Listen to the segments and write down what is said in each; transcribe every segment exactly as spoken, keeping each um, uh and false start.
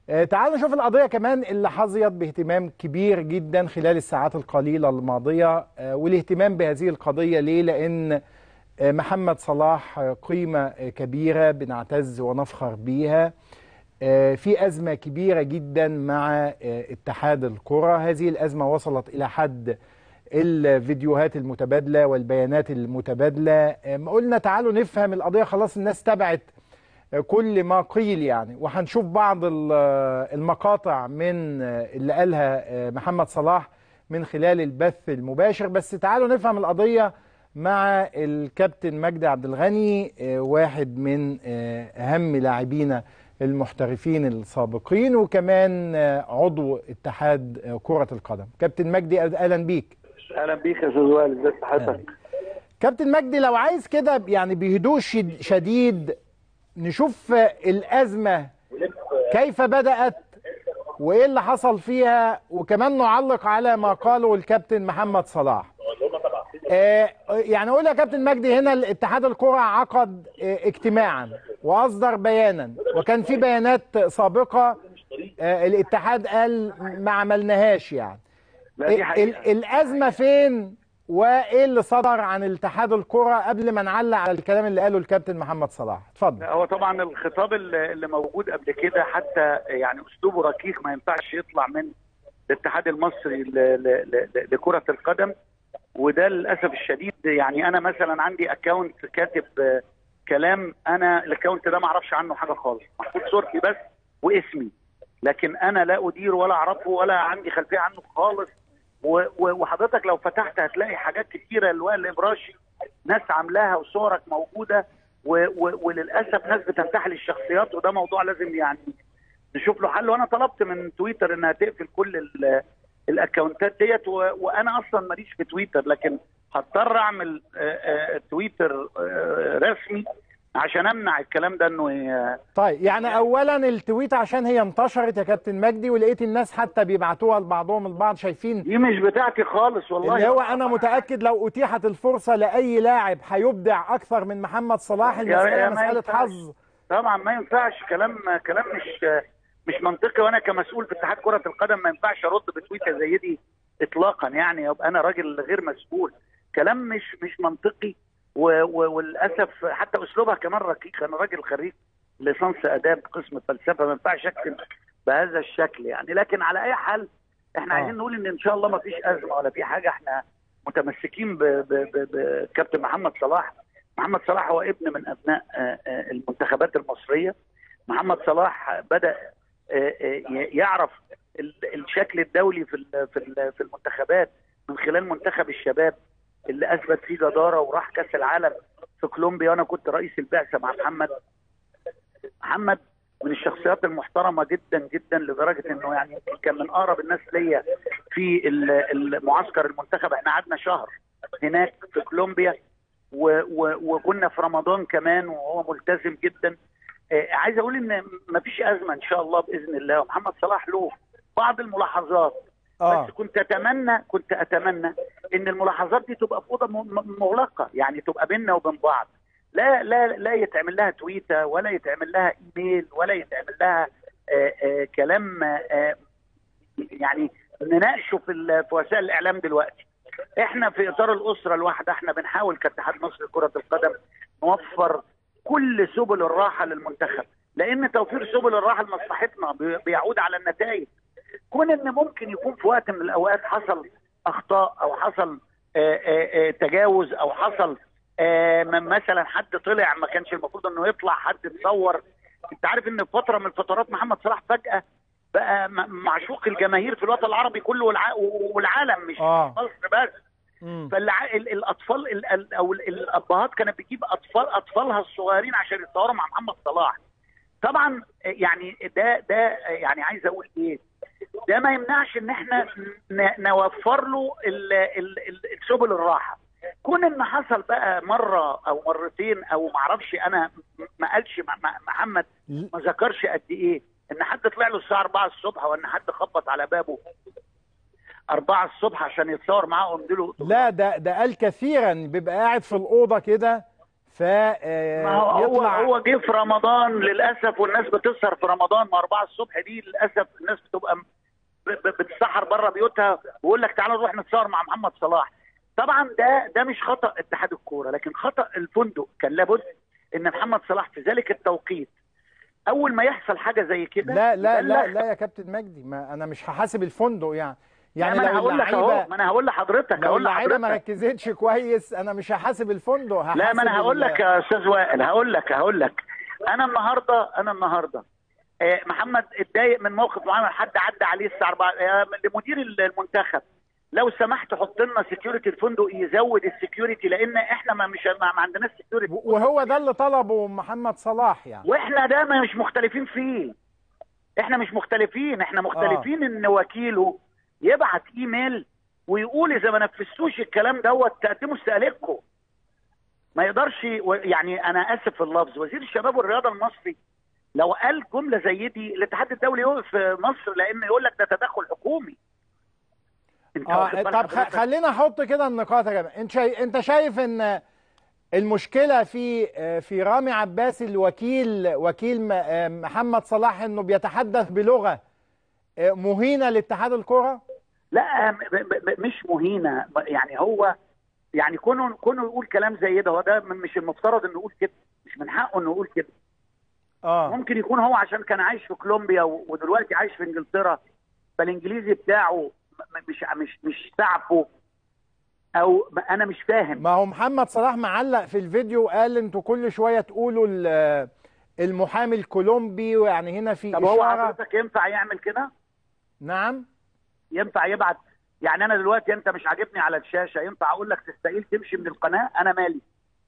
آه، تعالوا نشوف القضية كمان اللي حظيت باهتمام كبير جدا خلال الساعات القليلة الماضية. آه، والاهتمام بهذه القضية ليه؟ لأن آه، محمد صلاح آه، قيمة آه، كبيرة بنعتز ونفخر بيها. آه، في أزمة كبيرة جدا مع آه، اتحاد الكرة. هذه الأزمة وصلت إلى حد الفيديوهات المتبادلة والبيانات المتبادلة. آه، قلنا تعالوا نفهم القضية، خلاص الناس تبعت كل ما قيل يعني، وهنشوف بعض المقاطع من اللي قالها محمد صلاح من خلال البث المباشر. بس تعالوا نفهم القضية مع الكابتن مجدي عبد الغني، واحد من أهم لاعبينا المحترفين السابقين وكمان عضو اتحاد كرة القدم. كابتن مجدي أهلا بيك. اهلا بيك يا استاذ وائل، ازي حضرتك؟ كابتن مجدي، لو عايز كده يعني بهدوء شديد نشوف الأزمة كيف بدأت وإيه اللي حصل فيها، وكمان نعلق على ما قاله الكابتن محمد صلاح. آه يعني قول يا كابتن مجدي، هنا اتحاد الكرة عقد آه اجتماعا وأصدر بيانا، وكان في بيانات سابقة آه الاتحاد قال ما عملناهاش يعني. لا دي حقيقة. الأزمة فين وايه اللي صدر عن اتحاد الكرة قبل ما نعلق على الكلام اللي قاله الكابتن محمد صلاح؟ اتفضل. هو طبعا الخطاب اللي موجود قبل كده حتى يعني اسلوبه ركيك، ما ينفعش يطلع من الاتحاد المصري لكرة القدم، وده للاسف الشديد. يعني انا مثلا عندي اكونت كاتب كلام، انا الاكونت ده ما اعرفش عنه حاجه خالص، محطوط صورتي بس واسمي، لكن انا لا ادير ولا اعرفه ولا عندي خلفيه عنه خالص. وحضرتك لو فتحت هتلاقي حاجات كتيره لوائل الابراشي ناس عاملاها وصورك موجوده، وللاسف ناس بتنتحل الشخصيات، وده موضوع لازم يعني نشوف له حل. وانا طلبت من تويتر انها تقفل كل الاكونتات ديت، وانا اصلا ماليش في تويتر، لكن هضطر اعمل تويتر رسمي عشان امنع الكلام ده انه. طيب يعني اولا التويت عشان هي انتشرت يا كابتن مجدي، ولقيت الناس حتى بيبعتوها لبعضهم البعض، شايفين دي مش بتاعتي خالص والله. اللي هو انا متاكد لو اتيحت الفرصه لاي لاعب هيبدع اكثر من محمد صلاح. المساله مساله حظ طبعا، ما ينفعش كلام كلام مش مش منطقي، وانا كمسؤول في اتحاد كره القدم ما ينفعش ارد بتويته زي دي اطلاقا، يعني يبقى انا راجل غير مسؤول. كلام مش مش منطقي، وللاسف حتى اسلوبها كمان ركيك. انا راجل خريج ليسانس اداب قسم فلسفه، ما ينفعش اكتب بهذا الشكل يعني. لكن على اي حال احنا آه. عايزين نقول ان ان شاء الله ما فيش ازمه ولا في حاجه، احنا متمسكين بكابتن محمد صلاح. محمد صلاح هو ابن من ابناء المنتخبات المصريه. محمد صلاح بدا يعرف الشكل الدولي في في المنتخبات من خلال منتخب الشباب اللي اثبت فيه جداره وراح كاس العالم في كولومبيا، وانا كنت رئيس البعثه مع محمد. محمد من الشخصيات المحترمه جدا جدا، لدرجه انه يعني كان من اقرب الناس ليا في المعسكر المنتخب. احنا قعدنا شهر هناك في كولومبيا، وكنا في رمضان كمان، وهو ملتزم جدا. آه عايز اقول ان مفيش ازمه ان شاء الله باذن الله. ومحمد صلاح له بعض الملاحظات، آه. بس كنت اتمنى كنت اتمنى ان الملاحظات دي تبقى في اوضه مغلقه، يعني تبقى بيننا وبين بعض، لا لا لا يتعمل لها تويته ولا يتعمل لها ايميل ولا يتعمل لها آآ آآ كلام آآ يعني نناقشه في في وسائل الاعلام دلوقتي. احنا في اطار الاسره الواحده، احنا بنحاول كاتحاد مصر لكره القدم نوفر كل سبل الراحه للمنتخب، لان توفير سبل الراحه لمصلحتنا بيعود على النتائج. كون ان ممكن يكون في وقت من الاوقات حصل اخطاء او حصل آآ آآ تجاوز او حصل مثلا حد طلع ما كانش المفروض انه يطلع، حد اتصور. انت عارف ان في فتره من الفترات محمد صلاح فجاه بقى معشوق الجماهير في الوطن العربي كله والعالم، مش آه. مصر بس. فالاطفال او الابهات كانت بتجيب اطفال اطفالها الصغيرين عشان يتصوروا مع محمد صلاح. طبعا يعني ده ده يعني عايز اقول ايه، ده ما يمنعش ان احنا نوفر له سبل الراحه. كون ان حصل بقى مره او مرتين او ما اعرفش، انا ما قالش محمد ما ذكرش قد ايه ان حد طلع له الساعه أربعة الصبح، وان حد خبط على بابه أربعة الصبح عشان يتصور معاه ويمدله. لا ده ده قال كثيرا، بيبقى قاعد في الاوضه كده ف هو يطلع هو جه في رمضان للاسف، والناس بتسهر في رمضان ما أربعة الصبح دي للاسف. الناس بتبقى بتسحر بره بيوتها ويقول لك تعالى نروح نتصور مع محمد صلاح. طبعا ده ده مش خطا اتحاد الكوره، لكن خطا الفندق. كان لابد ان محمد صلاح في ذلك التوقيت اول ما يحصل حاجه زي كده لا لا لا لا يا كابتن مجدي، ما انا مش هحاسب الفندق يعني. يعني ما انا هقول لك اهو، ما انا هقول لحضرتك لو اللعيبه ما ركزتش كويس انا مش هحاسب الفندق، هحاسب. لا ما انا هقول لك يا استاذ وائل، هقول لك هقول لك انا النهارده انا النهارده آه محمد اتضايق من موقف معين، حد عدى عليه الساعه أربعة آه لمدير المنتخب لو سمحت حط لنا سكيورتي الفندق، يزود السكيورتي، لان احنا ما مش ما عندناش سكيورتي. وهو ده اللي طلبه محمد صلاح يعني، واحنا ده ما مش مختلفين فيه. احنا مش مختلفين، احنا مختلفين آه. ان وكيله يبعت ايميل ويقول اذا ما نفذتوش الكلام دوت تقدموا استقالتكم. ما يقدرش يعني، انا اسف في اللفظ، وزير الشباب والرياضه المصري لو قال جمله زي دي الاتحاد الدولي يوقف في مصر، لان يقول لك ده تدخل حكومي. اه طب خلينا احط كده النقاط يا جماعه. انت شايف انت شايف ان المشكله في في رامي عباس الوكيل وكيل محمد صلاح انه بيتحدث بلغه مهينه لاتحاد الكره؟ لا مش مهينه، يعني هو يعني كونه كونه يقول كلام زي ده، هو ده مش المفترض انه يقول كده، مش من حقه انه يقول كده. اه ممكن يكون هو عشان كان عايش في كولومبيا ودلوقتي عايش في انجلترا، فالانجليزي بتاعه مش مش مش تعبه، او انا مش فاهم. ما هو محمد صلاح معلق في الفيديو قال انتوا كل شويه تقولوا المحامي الكولومبي، ويعني هنا في طب اشاره. هو حضرتك ينفع يعمل كده؟ نعم ينفع يبعت؟ يعني انا دلوقتي انت مش عاجبني على الشاشه، ينفع اقول لك تستقيل تمشي من القناه؟ انا مالي؟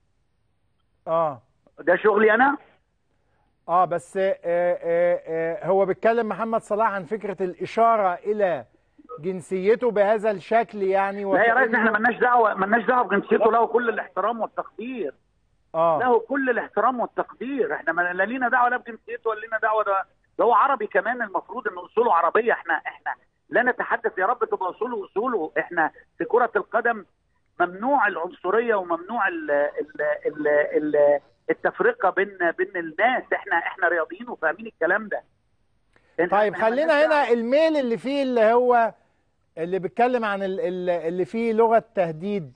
اه ده شغلي انا. اه بس آه آه آه هو بيتكلم محمد صلاح عن فكره الاشاره الى جنسيته بهذا الشكل يعني. لا يا ريس، احنا مالناش دعوه مالناش دعوه بجنسيته، له كل الاحترام والتقدير. اه له كل الاحترام والتقدير، احنا لا لينا دعوه لا بجنسيته ولا لينا دعوه. ده, ده هو عربي كمان، المفروض ان اصوله عربيه. احنا احنا لا نتحدث، يا رب تبقى اصوله اصوله. احنا في كره القدم ممنوع العنصريه وممنوع ال ال ال ال التفرقه بين بين الناس. احنا احنا رياضيين وفاهمين الكلام ده. طيب خلينا هنا الميل اللي فيه اللي هو اللي بيتكلم عن اللي فيه لغه تهديد.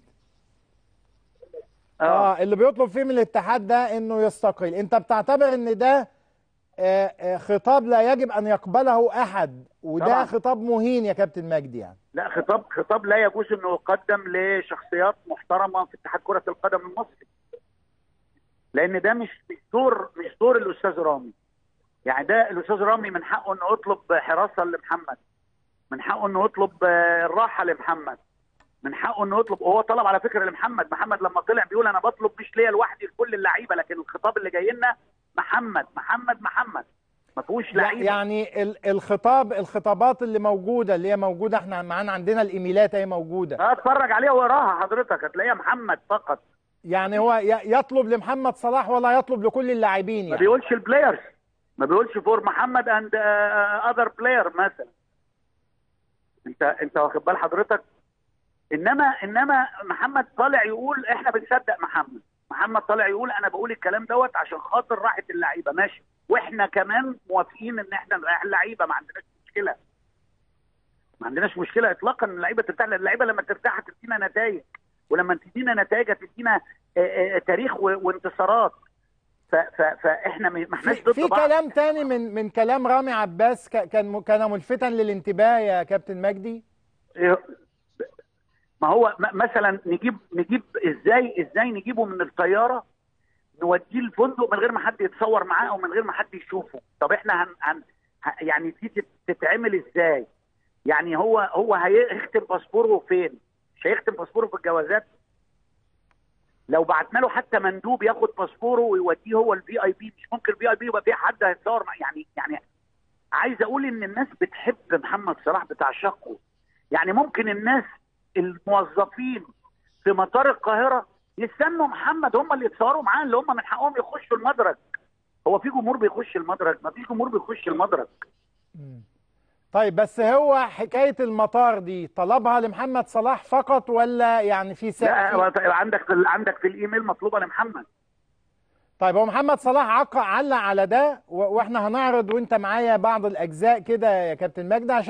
اه, آه اللي بيطلب فيه من الاتحاد ده انه يستقيل. انت بتعتبر ان ده آه آه خطاب لا يجب ان يقبله احد، وده طبعا خطاب مهين يا كابتن مجدي يعني؟ لا، خطاب خطاب لا يجوز انه يقدم لشخصيات محترمه في اتحاد كره القدم المصري، لان ده مش دور مش دور الاستاذ رامي. يعني ده الاستاذ رامي من حقه انه يطلب حراسه لمحمد، من حقه انه يطلب الراحه لمحمد، من حقه انه يطلب. وهو طلب على فكره لمحمد. محمد لما طلع بيقول انا بطلب مش ليا لوحدي، لكل اللعيبه، لكن الخطاب اللي جاي لنا محمد محمد محمد، ما فيهوش لعيبه. يعني الخطاب الخطابات اللي موجوده اللي هي موجوده، احنا معانا عندنا الايميلات اهي موجوده، اه اتفرج عليها وراها حضرتك هتلاقيها محمد فقط. يعني هو يطلب لمحمد صلاح ولا يطلب لكل اللاعبين يعني؟ ما بيقولش البلايرز، ما بيقولش فور محمد اند اذر بلاير مثلا. انت انت واخد بال حضرتك؟ انما انما محمد طالع يقول احنا بنصدق محمد. محمد طالع يقول انا بقول الكلام دوت عشان خاطر راحه اللعيبه، ماشي، واحنا كمان موافقين ان احنا نريح اللعيبه، ما عندناش مشكله. ما عندناش مشكله اطلاقا ان اللعيبه ترتاح، اللعيبه لما ترتاح هتدينا نتائج، ولما تدينا نتائج هتدينا تاريخ وانتصارات. فاحنا ما احناش ضد في كلام تاني من من كلام رامي عباس كان كان ملفتا للانتباه يا كابتن مجدي. ما هو مثلا نجيب نجيب ازاي ازاي نجيبه من الطياره نوديه الفندق من غير ما حد يتصور معاه او من غير ما حد يشوفه؟ طب احنا هن, هن يعني دي تتعمل ازاي؟ يعني هو هو هيختم باسبوره فين؟ مش هيختم باسبوره في الجوازات؟ لو بعتنا له حتى مندوب ياخد باسبوره ويوديه هو الفي اي بي، مش ممكن الفي اي بي يبقى فيه حد هيتصور معاه؟ يعني يعني عايز اقول ان الناس بتحب محمد صلاح، بتعشقه. يعني ممكن الناس الموظفين في مطار القاهره يستنوا محمد هم اللي يتصوروا معاه، اللي هم من حقهم يخشوا المدرج. هو في جمهور بيخش المدرج؟ ما فيش جمهور بيخش المدرج. طيب بس هو حكايه المطار دي طلبها لمحمد صلاح فقط ولا يعني في لا في... عندك في عندك في الايميل مطلوبه لمحمد. طيب هو محمد صلاح عق علق على ده، واحنا هنعرض وانت معايا بعض الاجزاء كده يا كابتن مجدي عشان